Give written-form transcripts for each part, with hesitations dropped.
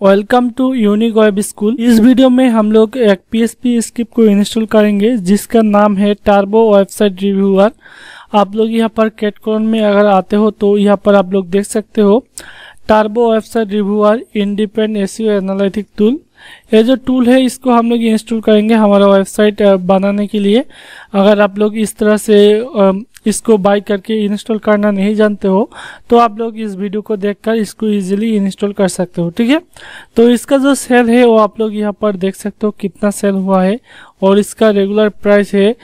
Welcome to Unique Web School. इस video में हम लोग एक PHP स्क्रिप्ट को इंस्टॉल करेंगे जिसका नाम है टर्बो वेबसाइट रिव्यूअर। आप लोग यहाँ पर कैटकॉन में अगर आते हो तो यहाँ पर आप लोग देख सकते हो turbo website reviewer independent SEO analytic tool. ये जो टूल है इसको हम लोग इंस्टॉल करेंगे हमारा वेबसाइट बनाने के लिए। अगर आप लोग इस तरह से इसको बाय करके इंस्टॉल करना नहीं जानते हो तो आप लोग इस वीडियो को देखकर इसको इजीली इंस्टॉल कर सकते हो, ठीक है। तो इसका जो सेल है वो आप लोग यहाँ पर देख सकते हो कितना सेल हुआ है और इसका रेगुलर प्राइस है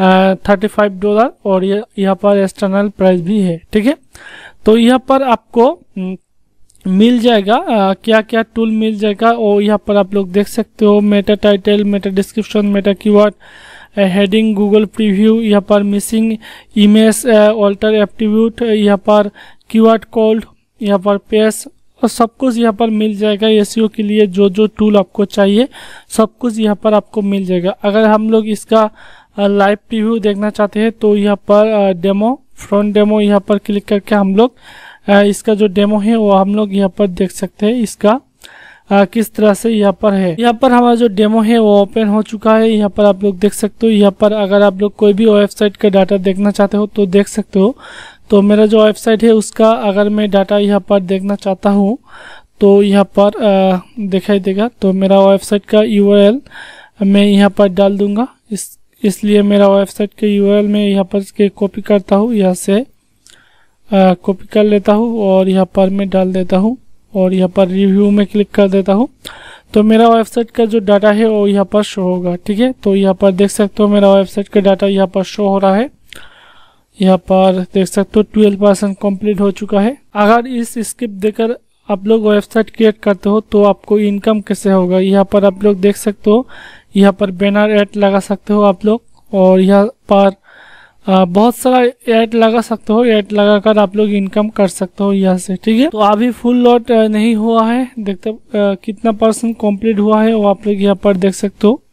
$35 और यहाँ पर एक्सटर्नल प्राइस भी है, ठीक है। तो यहाँ पर आपको मिल जाएगा क्या क्या टूल मिल जाएगा और यहाँ पर आप लोग देख सकते हो meta title, meta description, meta keyword, heading, Google preview, यहाँ पर मिसिंग इमेज, ऑल्टर एट्रीब्यूट, यहाँ पर कीवर्ड कोड, यहाँ पर पेज और सब कुछ यहाँ पर मिल जाएगा। SEO के लिए जो जो टूल आपको चाहिए सब कुछ यहाँ पर आपको मिल जाएगा। अगर हम लोग इसका लाइव प्रीव्यू देखना चाहते हैं तो यहाँ पर डेमो, फ्रंट डेमो यहाँ पर क्लिक करके हम लोग इसका जो डेमो है वो हम लोग यहाँ पर देख सकते हैं इसका किस तरह से यहाँ पर है। यहाँ पर हमारा जो डेमो है वो ओपन हो चुका है। यहाँ पर आप लोग देख सकते हो। यहाँ पर अगर आप लोग कोई भी वेबसाइट का डाटा देखना चाहते हो तो देख सकते हो। तो मेरा जो वेबसाइट है उसका अगर मैं डाटा यहाँ पर देखना चाहता हूँ तो यहाँ पर दिखाई देगा। तो मेरा वेबसाइट का URL मैं यहाँ पर डाल दूंगा। इसलिए मेरा वेबसाइट के URL में यहाँ पर के कॉपी करता हूँ, यहाँ से कॉपी कर लेता हूँ और यहाँ पर मैं डाल देता हूँ और यहाँ पर रिव्यू में क्लिक कर देता हूँ। तो मेरा वेबसाइट का जो डाटा है वो यहाँ पर शो होगा, ठीक है। तो यहाँ पर देख सकते हो मेरा वेबसाइट का डाटा यहाँ पर शो हो रहा है। यहाँ पर देख सकते हो 12% कंप्लीट हो चुका है। अगर इस स्क्रिप्ट देकर आप लोग वेबसाइट क्रिएट करते हो तो आपको इनकम कैसे होगा यहाँ पर आप लोग देख सकते हो। यहाँ पर बैनर ऐड लगा सकते हो आप लोग और यहाँ पर बहुत सारा ऐड लगा सकते हो। ऐड लगाकर आप लोग इनकम कर सकते हो यहाँ से, ठीक है। तो अभी फुल लॉट नहीं हुआ है, देखते कितना % कंप्लीट हुआ है वो आप लोग यहाँ पर देख सकते हो।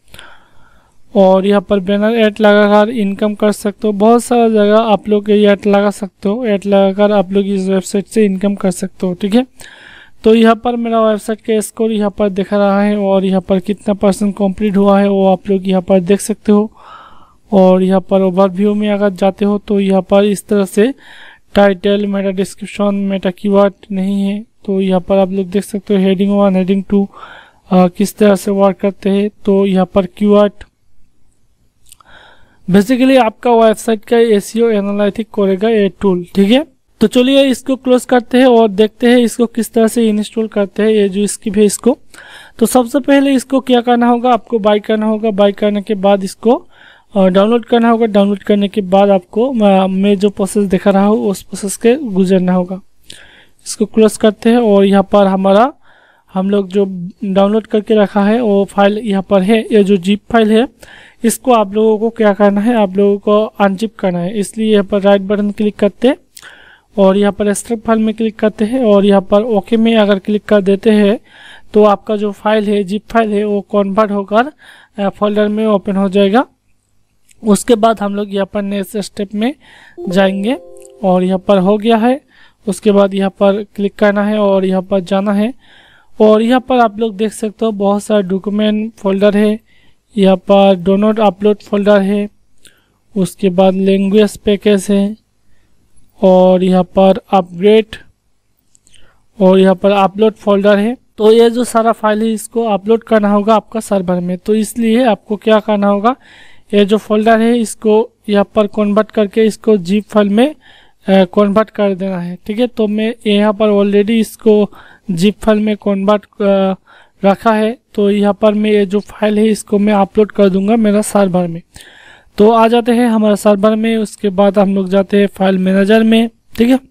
और यहाँ पर बैनर ऐड लगाकर इनकम कर सकते हो। बहुत सारा जगह आप लोग ऐड लगा सकते हो। ऐड लगाकर आप लोग इस वेबसाइट से इनकम कर सकते हो, ठीक है। तो यहाँ पर मेरा वेबसाइट का स्कोर यहाँ पर दिखा रहा है और यहाँ पर कितना % कंप्लीट हुआ है वो आप लोग यहाँ पर देख सकते हो। और यहाँ पर ओवरव्यू में अगर जाते हो तो यहाँ पर इस तरह से title, meta description, meta keyword नहीं है। तो यहाँ पर आप लोग देख सकते हो हेडिंग 1, हेडिंग 2 किस तरह से वर्क करते हैं। तो यहाँ पर कीवर्ड बेसिकली आपका वेबसाइट का SEO एनालिटिक करेगा ये टूल, ठीक है। तो चलिए इसको क्लोज करते हैं और देखते हैं इसको किस तरह से इंस्टॉल करते हैं ये जो स्क्रिप्ट है इसको। तो सबसे पहले इसको क्या करना होगा, आपको बाय करना होगा। बाय करने के बाद इसको डाउनलोड करना होगा। डाउनलोड करने के बाद आपको मैं जो प्रोसेस दिखा रहा हूँ उस प्रोसेस के गुजरना होगा। इसको क्लोज करते हैं और यहाँ पर हमारा हम लोग जो डाउनलोड करके रखा है वो फाइल यहाँ पर है। ये जो जिप फाइल है इसको आप लोगों को क्या करना है, आप लोगों को अनजिप करना है। इसलिए यहाँ पर राइट बटन क्लिक करते हैं और यहाँ पर एक्सट्रैक्ट फाइल में क्लिक करते हैं और यहाँ पर ओके में अगर क्लिक कर देते हैं तो आपका जो फाइल है, जिप फाइल है, वो कन्वर्ट होकर फोल्डर में ओपन हो जाएगा। उसके बाद हम लोग यहाँ पर नेक्स्ट स्टेप में जाएंगे और यहाँ पर हो गया है। उसके बाद यहाँ पर क्लिक करना है और यहाँ पर जाना है और यहाँ पर आप लोग देख सकते हो बहुत सारे डॉक्यूमेंट फोल्डर है। यहाँ पर डो नॉट अपलोड फोल्डर है, उसके बाद लैंग्वेज पैकेज है और यहाँ पर अपग्रेड और यहाँ पर अपलोड फोल्डर है। तो ये जो सारा फाइल है इसको अपलोड करना होगा आपका सर्वर में। तो इसलिए आपको क्या करना होगा, ये जो फोल्डर है इसको यहाँ पर कन्वर्ट करके इसको जिप फाइल में कन्वर्ट कर देना है, ठीक है। तो मैं यहाँ पर ऑलरेडी इसको जिप फाइल में कन्वर्ट रखा है। तो यहाँ पर मैं ये जो फाइल है इसको मैं अपलोड कर दूंगा मेरा सर्वर में। तो आ जाते हैं हमारा सर्वर में। उसके बाद हम लोग जाते हैं फाइल मैनेजर में, ठीक है।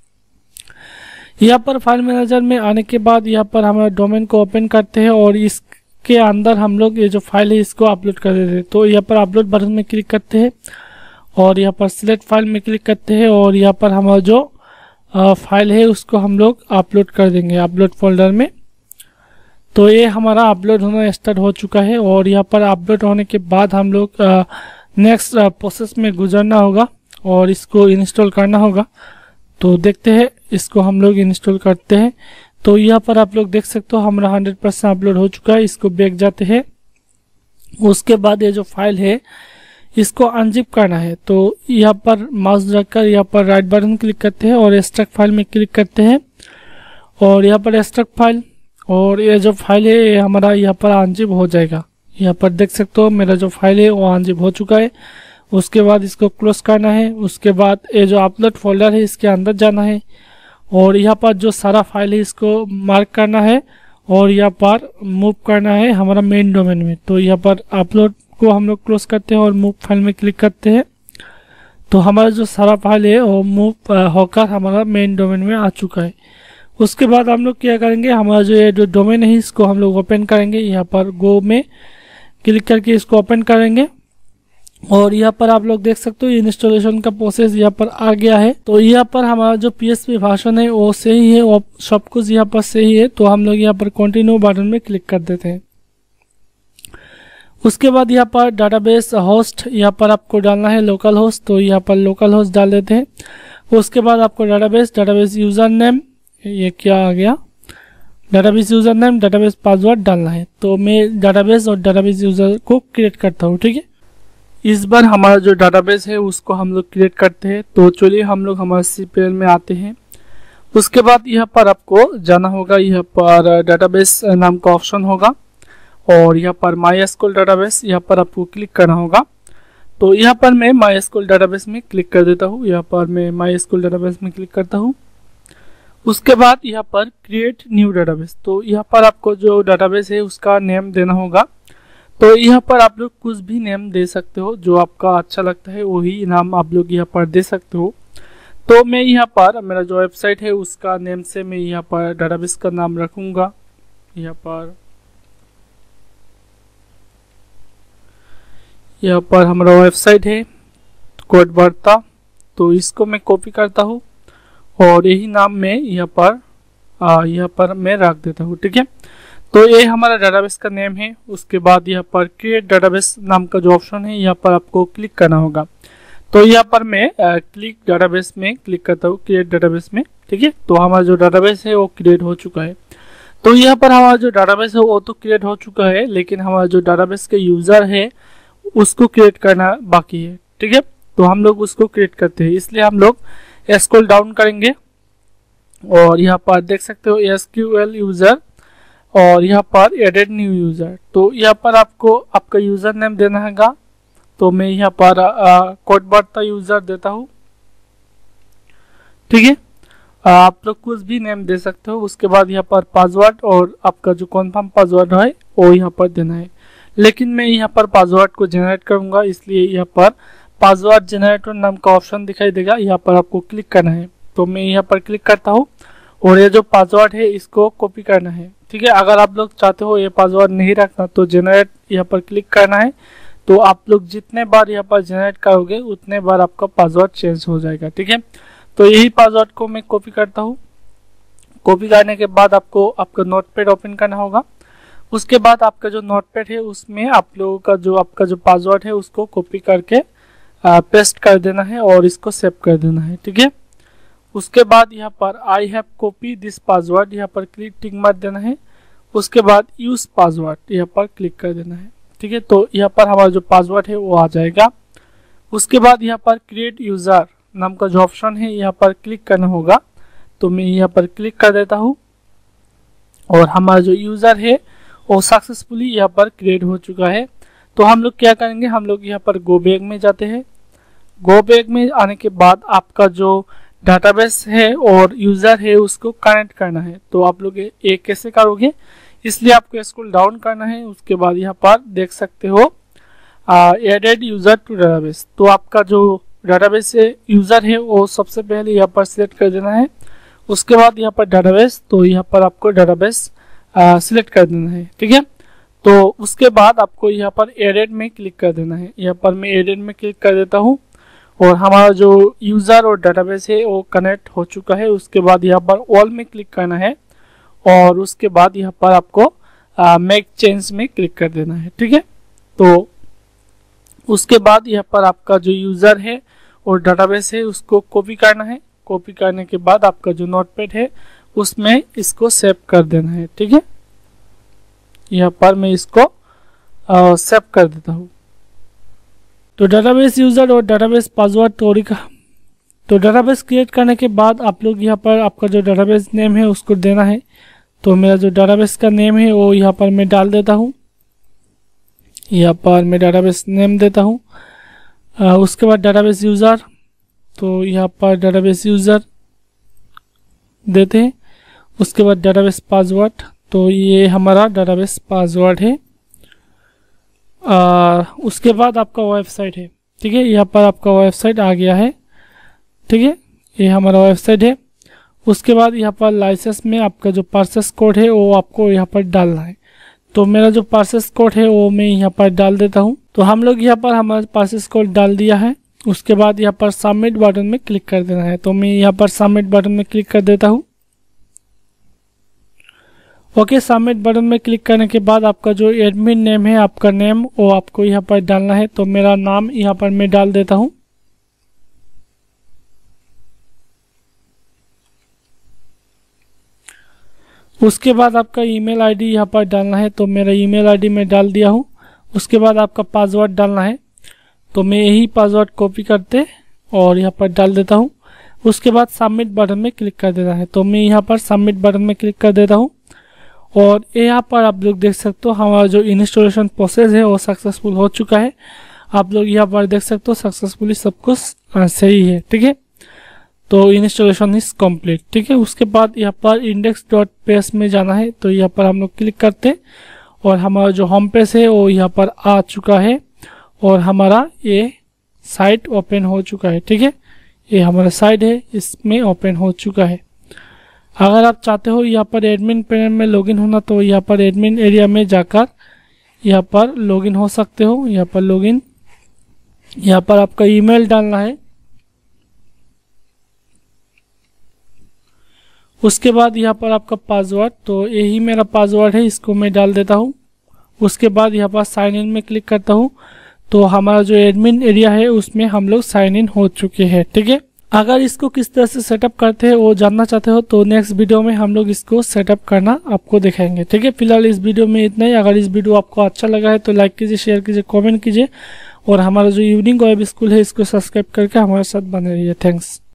यहाँ पर फाइल मैनेजर में आने के बाद यहाँ पर हमारा डोमेन को ओपन करते हैं और इसके अंदर हम लोग ये जो फाइल है इसको अपलोड कर देते हैं। तो यहाँ पर अपलोड बटन में क्लिक करते हैं और यहाँ पर सिलेक्ट फाइल में क्लिक करते हैं और यहाँ पर हमारा जो फाइल है उसको हम लोग अपलोड कर देंगे अपलोड फोल्डर में। तो ये हमारा अपलोड होना स्टार्ट हो चुका है और यहाँ पर अपलोड होने के बाद हम लोग नेक्स्ट प्रोसेस में गुजरना होगा और इसको इंस्टॉल करना होगा। तो देखते हैं इसको हम लोग इंस्टॉल करते हैं। तो यहाँ पर आप लोग देख सकते हो हमारा 100% अपलोड हो चुका है। इसको बैक जाते हैं। उसके बाद ये जो फाइल है इसको अनजिप करना है। तो यहाँ पर माउस रखकर यहाँ पर राइट बटन क्लिक करते हैं और एक्सट्रैक्ट फाइल में क्लिक करते हैं और यहाँ पर एक्सट्रैक्ट फाइल, और ये जो फाइल है ये हमारा यहाँ पर अनजिप हो जाएगा। यहाँ पर देख सकते हो मेरा जो फाइल है वो अनजिप हो चुका है। उसके बाद इसको क्लोज करना है। उसके बाद ये जो अपलोड फोल्डर है इसके अंदर जाना है और यहाँ पर जो सारा फाइल है इसको मार्क करना है और यहाँ पर मूव करना है हमारा मेन डोमेन में। तो यहाँ पर अपलोड को हम लोग क्लोज करते हैं और मूव फाइल में क्लिक करते हैं। तो हमारा जो सारा फाइल है वो मूव होकर हमारा मेन डोमेन में आ चुका है। उसके बाद हम लोग क्या करेंगे, हमारा जो ये जो डोमेन है इसको हम लोग ओपन करेंगे। यहाँ पर गो में क्लिक करके इसको ओपन करेंगे और यहाँ पर आप लोग देख सकते हो इंस्टॉलेशन का प्रोसेस यहाँ पर आ गया है। तो यहाँ पर हमारा जो PHP वर्जन है वो सही है, वो सब कुछ यहाँ पर सही है। तो हम लोग यहाँ पर कंटिन्यू बटन में क्लिक कर देते हैं। उसके बाद यहाँ पर डाटाबेस होस्ट यहाँ पर आपको डालना है लोकल होस्ट। तो यहाँ पर लोकल होस्ट डाल देते हैं। उसके बाद आपको डाटाबेस यूजर नेम, ये क्या आ गया, database user name database password डालना है। तो मैं डाटाबेस और डाटाबेस यूजर को क्रिएट करता हूँ। ठीक है, इस बार हमारा जो डाटाबेस है उसको हम लोग क्रिएट करते हैं। तो चलिए हम लोग हमारे CPL में आते हैं। उसके बाद यहाँ पर आपको जाना होगा, यहाँ पर डाटाबेस नाम का ऑप्शन होगा और यहाँ पर MySQL डाटाबेस यहाँ पर आपको क्लिक करना होगा। तो यहाँ पर मैं MySQL डाटाबेस में क्लिक कर देता हूँ। यहाँ पर मैं MySQL डाटाबेस में क्लिक करता हूँ। उसके बाद यहाँ पर क्रिएट न्यू डाटाबेस, तो यहाँ पर आपको जो डाटाबेस है उसका नेम देना होगा। तो यहाँ पर आप लोग कुछ भी नेम दे सकते हो, जो आपका अच्छा लगता है वही नाम आप लोग यहाँ पर दे सकते हो। तो मैं यहाँ पर मेरा जो वेबसाइट है उसका नेम से मैं यहाँ पर डाटाबेस का नाम रखूँगा। यहाँ पर हमारा वेबसाइट है कोड वार्ता, तो इसको मैं कॉपी करता हूँ और यही नाम मैं यहाँ पर मैं रख देता हूँ। ठीक है, तो ये हमारा डाटाबेस का नेम है। उसके बाद यहाँ पर क्रिएट डाटाबेस नाम का जो ऑप्शन है यहाँ पर आपको क्लिक करना होगा। तो यहाँ पर मैं क्लिक डाटाबेस में क्लिक करता हूँ, क्रिएट डाटाबेस में। ठीक है, तो हमारा जो डाटाबेस है वो क्रिएट हो चुका है। तो यहाँ पर हमारा जो डाटाबेस है वो तो क्रिएट हो चुका है, लेकिन हमारा जो डाटाबेस के यूजर है उसको क्रिएट करना बाकी है। ठीक है, तो हम लोग उसको क्रिएट करते हैं, इसलिए हम लोग स्क्रॉल डाउन करेंगे और यहाँ पर देख सकते हो SQL यूजर और यहाँ पर एडेड न्यू यूजर। तो यहाँ पर आपको आपका यूजर नेम देना हैगा। तो मैं यहाँ पर कोड वार्ता यूजर देता हूँ। ठीक है, आप लोग कुछ भी नेम दे सकते हो। उसके बाद यहाँ पर पासवर्ड और आपका जो कन्फर्म पासवर्ड है वो यहाँ पर देना है, लेकिन मैं यहाँ पर पासवर्ड को जनरेट करूंगा, इसलिए यहाँ पर पासवर्ड जनरेटर नाम का ऑप्शन दिखाई देगा, यहाँ पर आपको क्लिक करना है। तो मैं यहाँ पर क्लिक करता हूँ और ये जो पासवर्ड है इसको कॉपी करना है। ठीक है, अगर आप लोग चाहते हो ये पासवर्ड नहीं रखना तो जनरेट यहाँ पर क्लिक करना है। तो आप लोग जितने बार यहाँ पर जनरेट करोगे उतने बार आपका पासवर्ड चेंज हो जाएगा। ठीक है, तो यही पासवर्ड को मैं कॉपी करता हूँ। कॉपी करने के बाद आपको आपका नोटपैड ओपन करना होगा। उसके बाद आपका जो नोटपैड है उसमें आप लोगों का जो आपका जो पासवर्ड है उसको कॉपी करके पेस्ट कर देना है और इसको सेव कर देना है। ठीक है, उसके बाद यहाँ पर I have copy this password यहाँ पर क्लिक टिक मार देना है। उसके बाद यूज पासवर्ड यहाँ पर क्लिक कर देना है। ठीक है, तो यहाँ पर हमारा जो पासवर्ड है वो आ जाएगा। उसके बाद यहाँ पर क्रिएट यूजर नाम का जो ऑप्शन है यहाँ पर क्लिक करना होगा। तो मैं यहाँ पर क्लिक कर देता हूँ और हमारा जो यूजर है वो सक्सेसफुली यहाँ पर क्रिएट हो चुका है। तो हम लोग क्या करेंगे, हम लोग यहाँ पर गो बैक में जाते हैं। गो बैक में आने के बाद आपका जो डाटाबेस है और यूजर है उसको कनेक्ट करना है। तो आप लोग ये कैसे करोगे, इसलिए आपको स्क्रॉल डाउन करना है। उसके बाद यहाँ पर देख सकते हो एडेड यूजर टू डाटाबेस। तो आपका जो डाटाबेस से यूजर है वो सबसे पहले यहाँ पर सिलेक्ट कर देना है। उसके बाद यहाँ पर डाटाबेस, तो यहाँ पर आपको डाटाबेस सिलेक्ट कर देना है। ठीक है, तो उसके बाद आपको यहाँ पर एडेड में क्लिक कर देना है। यहाँ पर मैं एडेड में क्लिक कर देता हूँ और हमारा जो यूजर और डाटाबेस है वो कनेक्ट हो चुका है। उसके बाद यहाँ पर ऑल में क्लिक करना है और उसके बाद यहाँ पर आपको मेक चेंज में क्लिक कर देना है। ठीक है, तो उसके बाद यहाँ पर आपका जो यूजर है और डाटाबेस है उसको कॉपी करना है। कॉपी करने के बाद आपका जो नोटपैड है उसमें इसको सेव कर देना है। ठीक है, यहाँ पर मैं इसको सेव कर देता हूँ। तो डेटाबेस यूजर और डेटाबेस पासवर्ड तो डेटाबेस क्रिएट करने के बाद आप लोग यहाँ पर आपका जो डेटाबेस नेम है उसको देना है। तो मेरा जो डेटाबेस का नेम है वो यहाँ पर मैं डाल देता हूँ। यहाँ पर मैं डेटाबेस नेम देता हूँ। उसके बाद डेटाबेस यूज़र, तो यहाँ पर डेटाबेस यूज़र देते हैं। उसके बाद डेटाबेस पासवर्ड, तो ये हमारा डेटाबेस पासवर्ड है। उसके बाद आपका वेबसाइट है। ठीक है, यहाँ पर आपका वेबसाइट आ गया है। ठीक है, ये हमारा वेबसाइट है। उसके बाद यहाँ पर लाइसेंस में आपका जो पार्सेस कोड है वो आपको यहाँ पर डालना है। तो मेरा जो पार्सेस कोड है वो मैं यहाँ पर डाल देता हूँ। तो हम लोग यहाँ पर हमारा पार्सेस कोड डाल दिया है। उसके बाद यहाँ पर सबमिट बटन में क्लिक कर देना है। तो मैं यहाँ पर सबमिट बटन में क्लिक कर देता हूँ। ओके, सबमिट बटन में क्लिक करने के बाद आपका जो एडमिन नेम है, आपका नेम, वो आपको यहाँ पर डालना है। तो मेरा नाम यहाँ पर मैं डाल देता हूँ। उसके बाद आपका ईमेल आईडी यहाँ पर डालना है। तो मेरा ईमेल आईडी मैं डाल दिया हूँ। उसके बाद आपका पासवर्ड डालना है। तो मैं यही पासवर्ड कॉपी करते और यहाँ पर डाल देता हूँ। उसके बाद सबमिट बटन में क्लिक कर देना है। तो मैं यहाँ पर सबमिट बटन में क्लिक कर देता हूँ। और यहाँ पर आप लोग देख सकते हो हमारा जो इंस्टॉलेशन प्रोसेस है वो सक्सेसफुल हो चुका है। आप लोग यहाँ पर देख सकते हो सक्सेसफुली सब कुछ सही है। ठीक है, तो इंस्टॉलेशन इज कंप्लीट। ठीक है, उसके बाद यहाँ पर index.php में जाना है। तो यहाँ पर हम लोग क्लिक करते हैं और हमारा जो होम पेज है वो यहाँ पर आ चुका है और हमारा ये साइट ओपन हो चुका है। ठीक है, ये हमारा साइट है, इसमें ओपन हो चुका है। अगर आप चाहते हो यहाँ पर एडमिन पैनल में लॉगिन होना, तो यहाँ पर एडमिन एरिया में जाकर यहाँ पर लॉगिन हो सकते हो। यहाँ पर लॉगिन, यहाँ पर आपका ईमेल डालना है। उसके बाद यहाँ पर आपका पासवर्ड, तो यही मेरा पासवर्ड है, इसको मैं डाल देता हूँ। उसके बाद यहाँ पर साइन इन में क्लिक करता हूँ। तो हमारा जो एडमिन एरिया है उसमें हम लोग साइन इन हो चुके हैं। ठीक है, अगर इसको किस तरह से सेटअप करते हैं वो जानना चाहते हो तो नेक्स्ट वीडियो में हम लोग इसको सेटअप करना आपको दिखाएंगे। ठीक है, फिलहाल इस वीडियो में इतना ही। अगर इस वीडियो आपको अच्छा लगा है तो लाइक कीजिए, शेयर कीजिए, कमेंट कीजिए और हमारा जो यूनिक वेब स्कूल है इसको सब्सक्राइब करके हमारे साथ बने रहिए। थैंक्स।